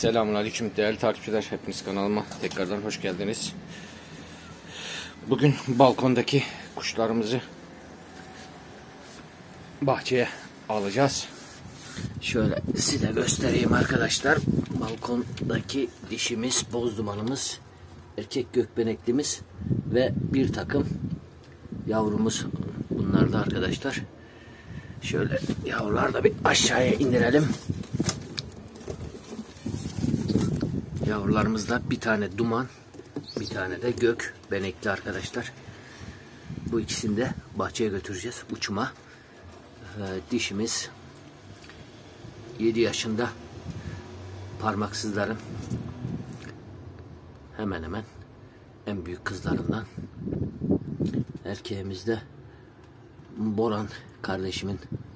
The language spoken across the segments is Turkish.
Selamünaleyküm değerli takipçiler, hepiniz kanalıma tekrardan hoş geldiniz. Bugün balkondaki kuşlarımızı bahçeye alacağız. Şöyle size göstereyim arkadaşlar. Balkondaki dişimiz, boz dumanımız, erkek gökbeneklimiz ve bir takım yavrumuz. Bunlar da arkadaşlar. Şöyle yavruları da bir aşağıya indirelim. Yavrularımızda bir tane duman, bir tane de gök benekli arkadaşlar. Bu ikisini de bahçeye götüreceğiz uçuma. Dişimiz 7 yaşında, parmaksızların hemen hemen en büyük kızlarından. Erkeğimiz de Boran kardeşimin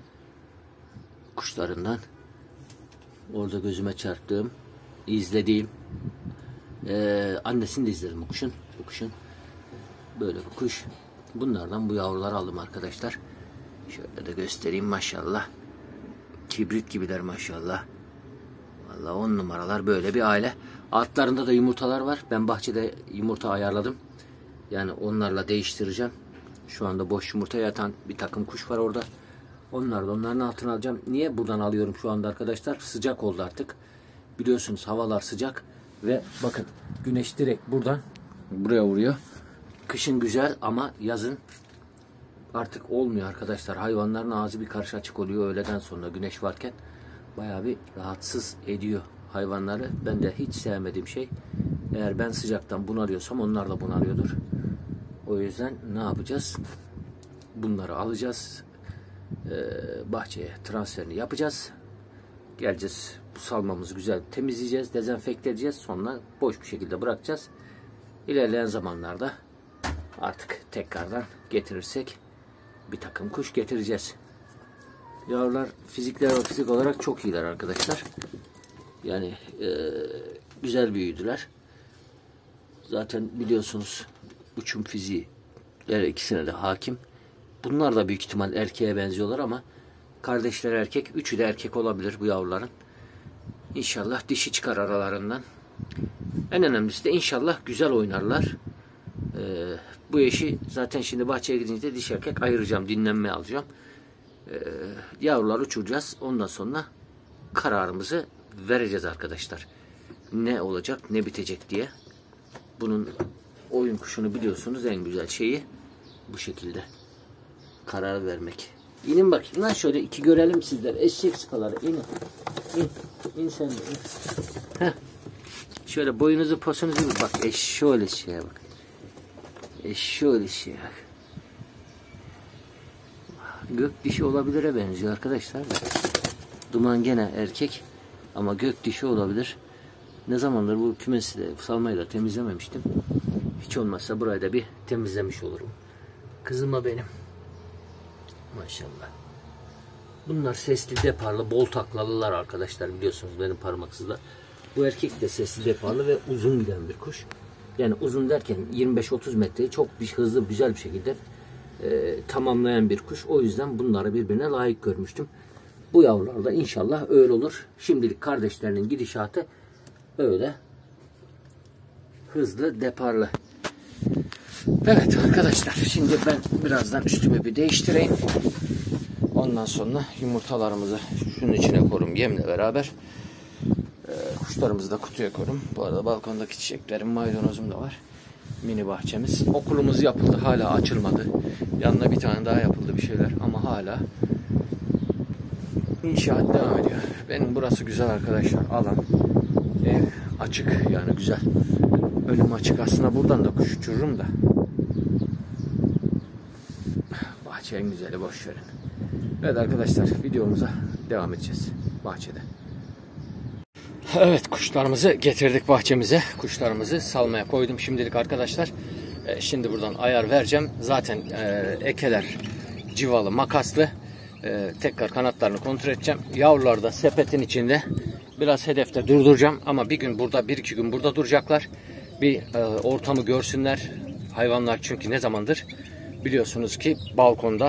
kuşlarından. Orada gözüme çarptığım, izlediğim, annesini de izledim bu kuşun. Böyle bir kuş. Bunlardan bu yavruları aldım arkadaşlar. Şöyle de göstereyim, maşallah. Kibrit gibiler maşallah. Vallahi 10 numaralar, böyle bir aile. Altlarında da yumurtalar var. Ben bahçede yumurta ayarladım. Yani onlarla değiştireceğim. Şu anda boş yumurta yatan bir takım kuş var orada. Onların altına alacağım. Niye buradan alıyorum şu anda arkadaşlar? Sıcak oldu artık. Biliyorsunuz havalar sıcak ve bakın güneş direkt buradan buraya vuruyor. Kışın güzel ama yazın artık olmuyor arkadaşlar. Hayvanların ağzı bir karşı açık oluyor öğleden sonra, güneş varken bayağı bir rahatsız ediyor hayvanları. Ben de hiç sevmediğim şey. Eğer ben sıcaktan bunalıyorsam onlar da bunalıyordur. O yüzden ne yapacağız? Bunları alacağız. Bahçeye transferini yapacağız. Geleceğiz. Bu salmamızı güzel temizleyeceğiz, dezenfekte edeceğiz. Sonra boş bir şekilde bırakacağız. İlerleyen zamanlarda artık tekrardan getirirsek bir takım kuş getireceğiz. Yavrular fizik olarak çok iyiler arkadaşlar. Yani güzel büyüdüler. Zaten biliyorsunuz uçum fiziği ikisine de hakim. Bunlar da büyük ihtimal erkeğe benziyorlar ama kardeşler erkek. Üçü de erkek olabilir bu yavruların. İnşallah dişi çıkar aralarından. En önemlisi de inşallah güzel oynarlar. Bu eşi zaten şimdi bahçeye gidince diş erkek ayıracağım. Dinlenmeye alacağım. Yavrular uçuracağız. Ondan sonra kararımızı vereceğiz arkadaşlar. Ne olacak ne bitecek diye. Bunun oyun kuşunu biliyorsunuz, en güzel şeyi bu şekilde karar vermek. İnin bakayım lan şöyle, iki görelim sizler. Eşek sıpaları inin. İn sen de in. Heh. Şöyle boyunuzu posunuzu bak, şöyle şeye bak. Şöyle şeye bak. Gök dişi olabilire benziyor arkadaşlar. Duman gene erkek ama gök dişi olabilir. Ne zamandır bu kümesi de, salmayı da temizlememiştim. Hiç olmazsa burayı da bir temizlemiş olurum. Kızıma benim. Maşallah. Bunlar sesli deparlı, bol taklalılar arkadaşlar, biliyorsunuz benim parmaksızlar. Bu erkek de sesli deparlı ve uzun giden bir kuş. Yani uzun derken 25-30 metreyi çok hızlı, güzel bir şekilde tamamlayan bir kuş. O yüzden bunları birbirine layık görmüştüm. Bu yavrular da inşallah öyle olur. Şimdilik kardeşlerinin gidişatı öyle. Hızlı, deparlı. Evet arkadaşlar, şimdi ben birazdan üstümü bir değiştireyim. Ondan sonra yumurtalarımızı şunun içine korum, yemle beraber. Kuşlarımızı da kutuya korum. Bu arada balkondaki çiçeklerim, maydanozum da var. Mini bahçemiz. Okulumuz yapıldı, hala açılmadı. Yanına bir tane daha yapıldı bir şeyler ama hala inşaat devam ediyor. Benim burası güzel arkadaşlar, alan, ev açık, yani güzel. Önüm açık, aslında buradan da kuş uçururum da. Bahçe en güzeli, boş verin. Evet arkadaşlar, videomuza devam edeceğiz bahçede. Evet, kuşlarımızı getirdik bahçemize. Kuşlarımızı salmaya koydum şimdilik arkadaşlar. Şimdi buradan ayar vereceğim. Zaten ekeler civalı, makaslı. Tekrar kanatlarını kontrol edeceğim. Yavrular da sepetin içinde. Biraz hedefte durduracağım ama bir gün burada, bir iki gün burada duracaklar. Bir ortamı görsünler. Hayvanlar çünkü ne zamandır biliyorsunuz ki balkonda.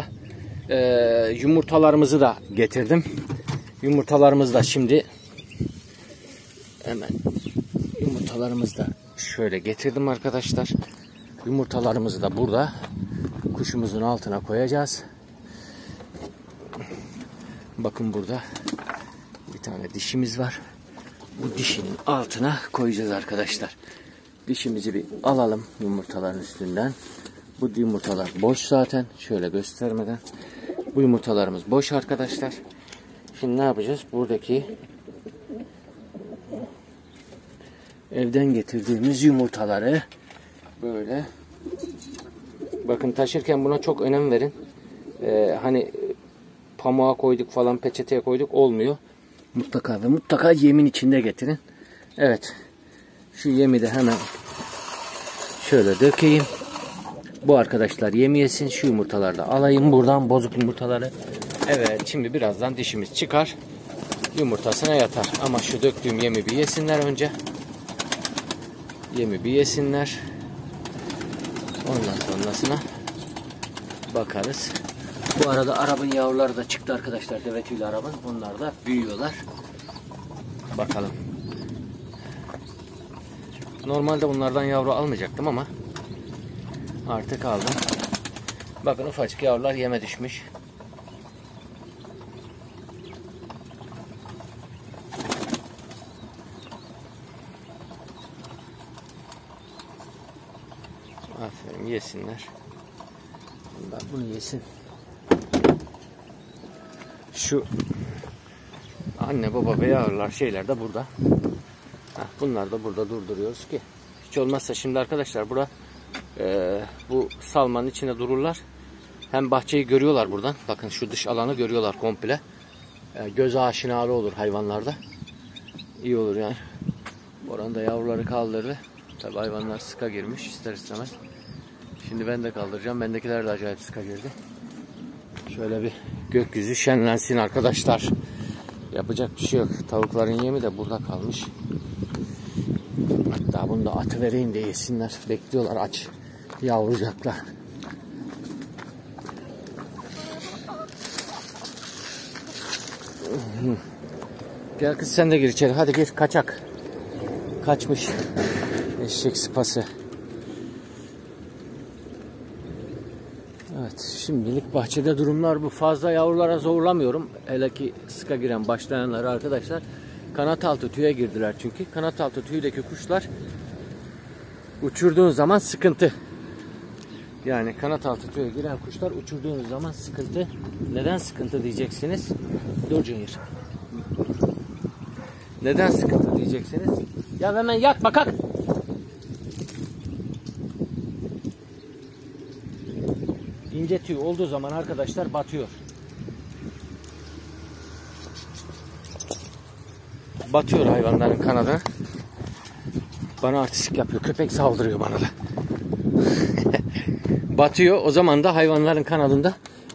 Yumurtalarımızı da getirdim. Yumurtalarımız da şimdi Hemen yumurtalarımızı da şöyle getirdim arkadaşlar. Yumurtalarımızı da burada kuşumuzun altına koyacağız. Bakın burada bir tane dişimiz var. Bu dişinin altına koyacağız arkadaşlar. Dişimizi bir alalım yumurtaların üstünden. Bu yumurtalar boş zaten. Şöyle göstermeden. Bu yumurtalarımız boş arkadaşlar. Şimdi ne yapacağız? Buradaki evden getirdiğimiz yumurtaları böyle, bakın taşırken buna çok önem verin. Hani pamuğa koyduk falan, peçeteye koyduk olmuyor. Mutlaka ve mutlaka yemin içinde getirin. Evet. Şu yemi de hemen şöyle dökeyim. Bu arkadaşlar yemi yesin. Şu yumurtaları da alayım buradan, bozuk yumurtaları. Evet, şimdi birazdan dişimiz çıkar. Yumurtasına yatar. Ama şu döktüğüm yemi bir yesinler önce. Yemi bir yesinler. Ondan sonrasına bakarız. Bu arada arabın yavruları da çıktı arkadaşlar. Deve tüylü arabın. Onlar da büyüyorlar. Bakalım. Normalde bunlardan yavru almayacaktım ama artık aldım. Bakın ufacık yavrular yeme düşmüş. Aferin, yesinler. Bunlar bunu yesin. Şu anne baba ve yavrular şeyler de burada. Bunlar da burada durduruyoruz ki hiç olmazsa şimdi arkadaşlar burada bu salmanın içine dururlar. Hem bahçeyi görüyorlar buradan. Bakın şu dış alanı görüyorlar komple. Göz aşinalı olur hayvanlarda. İyi olur yani. Oranın da yavruları kaldırdı. Tabi hayvanlar sıka girmiş ister istemez. Şimdi ben de kaldıracağım. Bendekiler de acayip sıka girdi. Şöyle bir gökyüzü şenlensin arkadaşlar. Yapacak bir şey yok. Tavukların yemi de burada kalmış. Hatta bunu da atıvereyim de yesinler. Bekliyorlar aç. Yavrucaklar. Gel kız sen de gir içeri. Hadi gir, kaçak. Kaçmış. Eşek sıpası. Evet, şimdilik bahçede durumlar bu. Fazla yavrulara zorlamıyorum. Hele ki sıka giren başlayanları arkadaşlar. Kanat altı tüye girdiler çünkü. Kanat altı tüydeki kuşlar uçurduğun zaman sıkıntı. Yani kanat altı tüye giren kuşlar uçurduğunuz zaman sıkıntı. Neden sıkıntı diyeceksiniz? Dur Junior. Neden sıkıntı diyeceksiniz? Ya hemen yat bakak. İnce tüy olduğu zaman arkadaşlar batıyor. Batıyor hayvanların kanadı. Bana artistik yapıyor. Köpek saldırıyor bana da. Batıyor. O zaman da hayvanların kanadında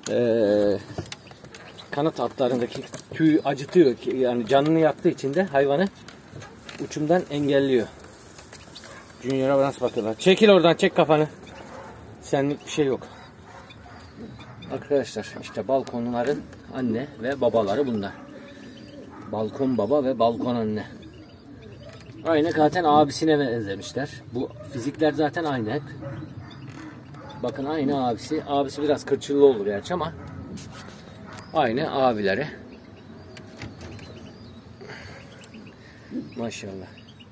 kanat altlarındaki tüy acıtıyor. Yani canını yaktığı için de hayvanı uçumdan engelliyor. Junior'a nasıl bakıyorlar? Çekil oradan, çek kafanı. Senlik bir şey yok. Arkadaşlar işte balkonların anne ve babaları bunlar. Balkon baba ve balkon anne. Aynı zaten abisine benzemişler. Bu fizikler zaten aynı hep. Bakın aynı abisi. Abisi biraz kırçıllı olur gerçi ama aynı abileri. Maşallah.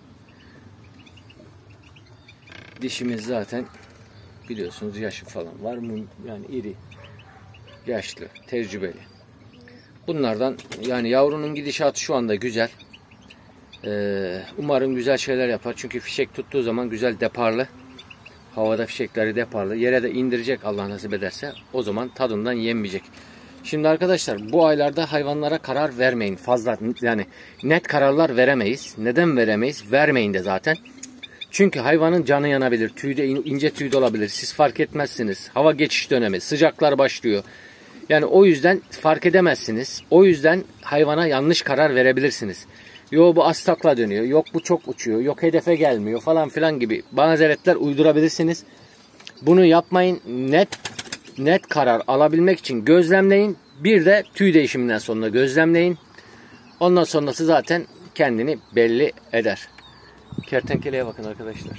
Dişimiz zaten biliyorsunuz yaşı falan var mı? Yani iri, yaşlı, tecrübeli. Bunlardan yani yavrunun gidişatı şu anda güzel. Umarım güzel şeyler yapar. Çünkü fişek tuttuğu zaman güzel deparlı. Havada fişekleri deparlı. Yere de indirecek Allah nasip ederse. O zaman tadından yenmeyecek. Şimdi arkadaşlar bu aylarda hayvanlara karar vermeyin. Fazla yani net kararlar veremeyiz. Neden veremeyiz? Vermeyin de zaten. Çünkü hayvanın canı yanabilir. Tüyde ince tüyde olabilir. Siz fark etmezsiniz. Hava geçiş dönemi. Sıcaklar başlıyor. Yani o yüzden fark edemezsiniz. O yüzden hayvana yanlış karar verebilirsiniz. Yok bu az takla dönüyor. Yok bu çok uçuyor. Yok hedefe gelmiyor falan filan gibi mazeretler uydurabilirsiniz. Bunu yapmayın. Net karar alabilmek için gözlemleyin. Bir de tüy değişiminden sonra gözlemleyin. Ondan sonrası zaten kendini belli eder. Kertenkeleye bakın arkadaşlar.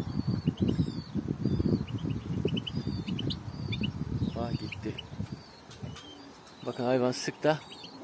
Gitti. Bakın hayvan sıkta.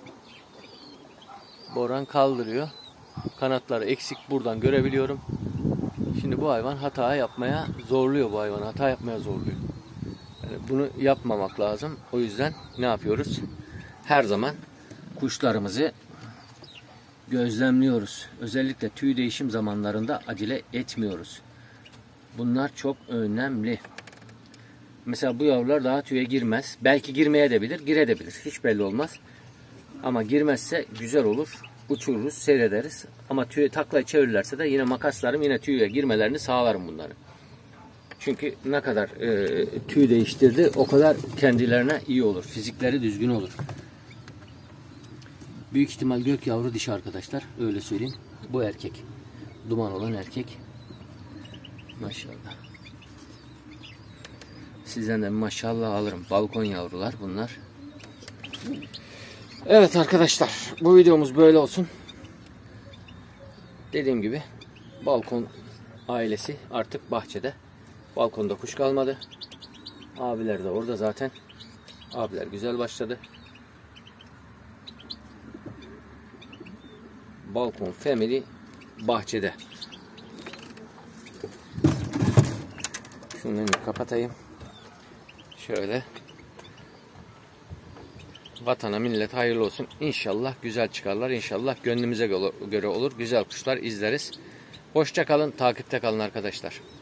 Boran kaldırıyor. Kanatları eksik, buradan görebiliyorum. Şimdi bu hayvan hata yapmaya zorluyor, bu hayvan hata yapmaya zorluyor. Yani bunu yapmamak lazım. O yüzden ne yapıyoruz? Her zaman kuşlarımızı gözlemliyoruz. Özellikle tüy değişim zamanlarında acele etmiyoruz. Bunlar çok önemli. Mesela bu yavrular daha tüye girmez. Belki girmeye de bilir, girebilir. Hiç belli olmaz. Ama girmezse güzel olur. Uçururuz, seyrederiz. Ama tüye takla çevirirlerse de yine makaslarım, yine tüye girmelerini sağlarım bunları. Çünkü ne kadar tüy değiştirdi o kadar kendilerine iyi olur. Fizikleri düzgün olur. Büyük ihtimal gök yavru dişi arkadaşlar. Öyle söyleyeyim. Bu erkek. Duman olan erkek. Maşallah. Sizden de maşallah alırım. Balkon yavrular bunlar. Evet arkadaşlar. Bu videomuz böyle olsun. Dediğim gibi balkon ailesi artık bahçede. Balkonda kuş kalmadı. Abiler de orada zaten. Abiler güzel başladı. Balkon family bahçede. Şunu kapatayım. Şöyle. Vatana millet hayırlı olsun. İnşallah güzel çıkarlar. İnşallah gönlümüze göre olur. Güzel kuşlar izleriz. Hoşça kalın. Takipte kalın arkadaşlar.